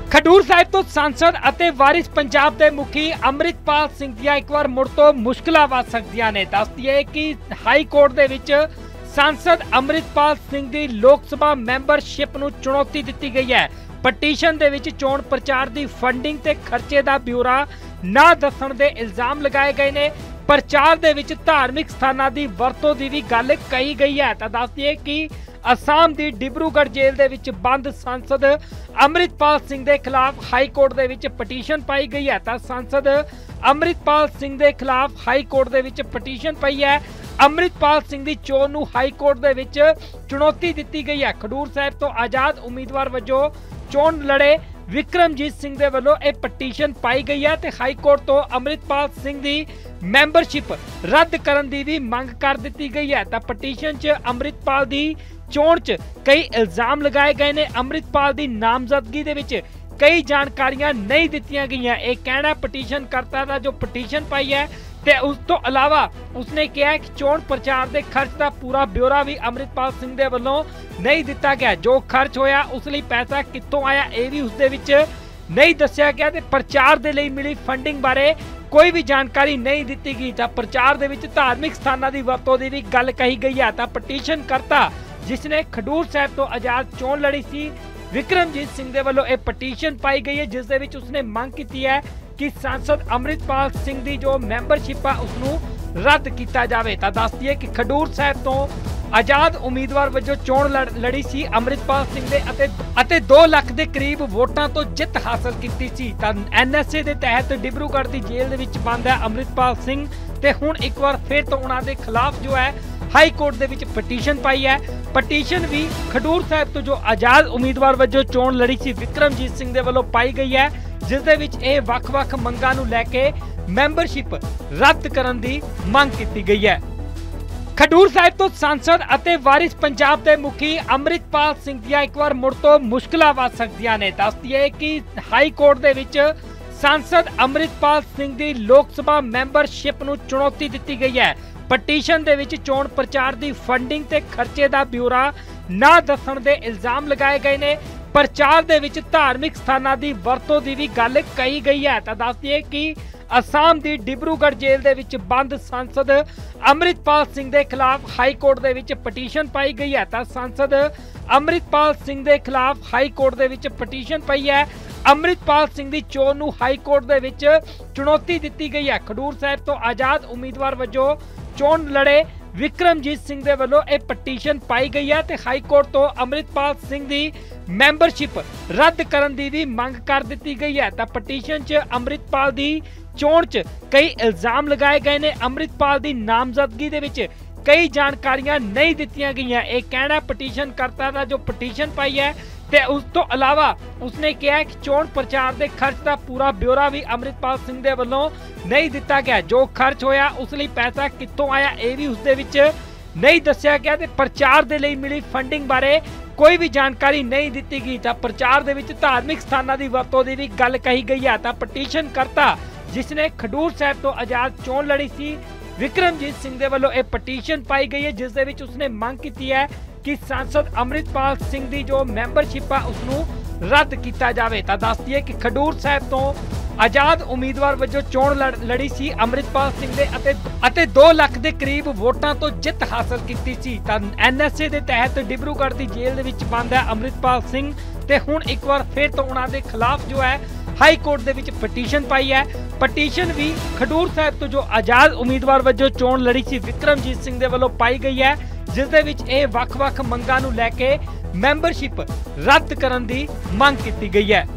खडूर साहिब तो सांसद ਅਤੇ ਵਾਰਿਸ ਪੰਜਾਬ ਦੇ ਮੁਖੀ ਅੰਮ੍ਰਿਤਪਾਲ ਸਿੰਘ ਦੀਆਂ ਇੱਕ ਵਾਰ ਮੁੜ ਤੋਂ ਮੁਸ਼ਕਲਾਂ ਵੱਧ ਸਕਦੀਆਂ ਨੇ। ਦੱਸਦੀ ਹੈ ਕਿ ਹਾਈ ਕੋਰਟ ਦੇ ਵਿੱਚ सांसद ਅੰਮ੍ਰਿਤਪਾਲ ਸਿੰਘ ਦੀ ਲੋਕ ਸਭਾ ਮੈਂਬਰਸ਼ਿਪ ਨੂੰ ਚੁਣੌਤੀ ਦਿੱਤੀ ਗਈ ਹੈ। ਪਟੀਸ਼ਨ ਦੇ ਵਿੱਚ ਚੋਣ ਪ੍ਰਚਾਰ ਦੀ ਫੰਡਿੰਗ ਤੇ ਖਰਚੇ ਦਾ ਬਿਊਰਾ ਨਾ ਦੱਸਣ ਦੇ ਇਲਜ਼ਾਮ ਲਗਾਏ ਗਏ ਨੇ। ਪ੍ਰਚਾਰ ਦੇ ਵਿੱਚ ਧਾਰਮਿਕ ਸਥਾਨਾਂ ਦੀ ਵਰਤੋਂ ਦੀ ਵੀ ਗੱਲ ਕਹੀ ਗਈ ਹੈ। ਤਾਂ ਦੱਸਦੀ ਹੈ ਕਿ असम की डिब्रूगढ़ जेल दे विच बंद सांसद ਅੰਮ੍ਰਿਤਪਾਲ सिंह के खिलाफ हाई कोर्ट दे विच पटीशन पाई गई है। तो सांसद ਅੰਮ੍ਰਿਤਪਾਲ सिंह के खिलाफ हाई कोर्ट दे विच पटीशन पाई है। ਅੰਮ੍ਰਿਤਪਾਲ सिंह की चोण नूं हाई कोर्ट दे विच चुनौती दी गई है। खडूर साहिब तो आजाद उम्मीदवार वजों चोण लड़े विक्रमजीत सिंह दे वल्लों यह पटीशन पाई गई है। तो हाई कोर्ट तो ਅੰਮ੍ਰਿਤਪਾਲ सिंह की मैंबरशिप रद्द करन दी भी मंग कर दी गई है। तो पटीशन च ਅੰਮ੍ਰਿਤਪਾਲ की चोण च कई इल्जाम लगाए गए ने। ਅੰਮ੍ਰਿਤਪਾਲ की नामजदगी दे विच कई जानकारियां नहीं दित्तियां गईयां। एक कहना पटीशन करता था जो पटीशन पाई है। ते उस तो अलावा उसने कहा कि चोण प्रचार के खर्च का पूरा ब्यौरा भी ਅੰਮ੍ਰਿਤਪਾਲ सिंह दे वल्लों नहीं दिता गया। जो खर्च होया उस लई पैसा कित्थों आया यह भी उस दे विच नहीं दस्सिया गया। ते प्रचार दे लई मिली फंडिंग बारे कोई भी जानकारी नहीं दी गई। तो प्रचार दे विच धार्मिक स्थानां दी वरतों दी भी गल कही गई है। तो पटीशन करता जिसने खडूर साहिब तो आजाद चोण लड़ी सी विक्रमजीत सिंह दे वल्लों यह पटीशन पाई गई है, जिस दे विच उसने मांग की है कि सांसद ਅੰਮ੍ਰਿਤਪਾਲ सिंह की जो मैंबरशिप है उसनूं रद्द किया जाए। तो दसदी है कि खडूर साहिब तो आजाद उम्मीदवार वजों चोण लड़ी सी ਅੰਮ੍ਰਿਤਪਾਲ सिंह दे 2 लाख के करीब वोटां तो जित हासिल की सी। तो NSA के तहत डिब्रूगढ़ की जेल दे विच बंद है ਅੰਮ੍ਰਿਤਪਾਲ सिंह। ते हुण एक बार फिर तो उन्हां दे खिलाफ जो है हाई कोर्ट दे विच पटीशन पाई है। पटीशन भी खडूर साहिब तो जो आजाद उम्मीदवार वजों चोण लड़ी सी विक्रमजीत सिंह दे वल्लों पाई गई है, जिस दे विच इह वख-वख मंगां नूं लैके मैंबरशिप रद्द करन दी मंग कीती गई है। खडूर साहिब तो सांसद ਅਤੇ ਵਾਰਿਸ ਪੰਜਾਬ ਦੇ ਮੁਖੀ ਅੰਮ੍ਰਿਤਪਾਲ ਸਿੰਘ ਦੀਆਂ ਇੱਕ ਵਾਰ ਮੁੜ ਤੋਂ ਮੁਸ਼ਕਲਾਂ ਵੱਧ ਸਕਦੀਆਂ ਨੇ। ਦੱਸਦੀ ਹੈ ਕਿ ਹਾਈ ਕੋਰਟ ਦੇ ਵਿੱਚ सांसद ਅੰਮ੍ਰਿਤਪਾਲ ਸਿੰਘ ਦੀ ਲੋਕ ਸਭਾ ਮੈਂਬਰਸ਼ਿਪ ਨੂੰ ਚੁਣੌਤੀ ਦਿੱਤੀ ਗਈ ਹੈ। ਪਟੀਸ਼ਨ ਦੇ ਵਿੱਚ ਚੋਣ ਪ੍ਰਚਾਰ ਦੀ ਫੰਡਿੰਗ ਤੇ ਖਰਚੇ ਦਾ ਬਿਊਰਾ ਨਾ ਦੱਸਣ ਦੇ ਇਲਜ਼ਾਮ ਲਗਾਏ ਗਏ ਨੇ। ਪ੍ਰਚਾਰ ਦੇ ਵਿੱਚ ਧਾਰਮਿਕ ਸਥਾਨਾਂ ਦੀ ਵਰਤੋਂ ਦੀ ਵੀ ਗੱਲ ਕਹੀ ਗਈ ਹੈ। ਤਾਂ ਦੱਸਦੀ ਹੈ ਕਿ असम की डिब्रूगढ़ जेल दे विच बंद सांसद ਅੰਮ੍ਰਿਤਪਾਲ सिंह के खिलाफ हाई कोर्ट दे विच पटीशन पाई गई है। तो सांसद ਅੰਮ੍ਰਿਤਪਾਲ सिंह के खिलाफ हाई कोर्ट दे विच पटीशन पाई है। ਅੰਮ੍ਰਿਤਪਾਲ सिंह की चोण नूं हाई कोर्ट दे विच चुनौती दी गई है। खडूर साहिब तो आजाद उम्मीदवार वजों चोण लड़े विक्रमजीत सिंह दे वल्लों यह पटीशन पाई गई है। तो हाई कोर्ट तो ਅੰਮ੍ਰਿਤਪਾਲ सिंह की मैंबरशिप रद्द करन दी भी मंग कर दी गई है। तो पटीशन च ਅੰਮ੍ਰਿਤਪਾਲ की चोण च कई इल्जाम लगाए गए ने। ਅੰਮ੍ਰਿਤਪਾਲ की नामजदगी दे विच कई जानकारियां नहीं दित्तियां गईयां। एक कहना पटीशन करता था जो पटीशन पाई है। ते उस तो अलावा उसने कहा कि चोण प्रचार के खर्च का पूरा ब्यौरा भी ਅੰਮ੍ਰਿਤਪਾਲ सिंह दे वल्लों नहीं दिता गया। जो खर्च होया उस लई पैसा कित्थों आया यह भी उस दे विच नहीं दस्सिया गया। ते प्रचार दे लई मिली फंडिंग बारे कोई भी जानकारी नहीं दी गई। तो प्रचार दे विच धार्मिक स्थानां दी वरतों दी भी गल कही गई है। तो पटीशन करता जिसने खडूर साहिब तो आजाद चोण लड़ी सी विक्रमजीत सिंह दे वल्लों यह पटीशन पाई गई है, जिस दे विच उसने मांग की है कि सांसद ਅੰਮ੍ਰਿਤਪਾਲ सिंह की जो मैंबरशिप है उसनूं रद्द किया जाए। तो दसदी है कि खडूर साहिब तो आजाद उम्मीदवार वजों चोण लड़ी सी ਅੰਮ੍ਰਿਤਪਾਲ सिंह दे 2 लाख के करीब वोटां तो जित हासिल की सी। तो NSA के तहत डिब्रूगढ़ की जेल दे विच बंद है ਅੰਮ੍ਰਿਤਪਾਲ सिंह। ते हुण एक बार फिर तो उन्हां दे खिलाफ जो है हाई कोर्ट दे विच पटीशन पाई है। पटीशन भी खडूर साहिब तो जो आजाद उम्मीदवार वजों चोण लड़ी सी विक्रमजीत सिंह दे वल्लों पाई गई है, जिस दे विच इह वख-वख मंगां नूं लैके मैंबरशिप रद्द करन दी मंग कीती गई है।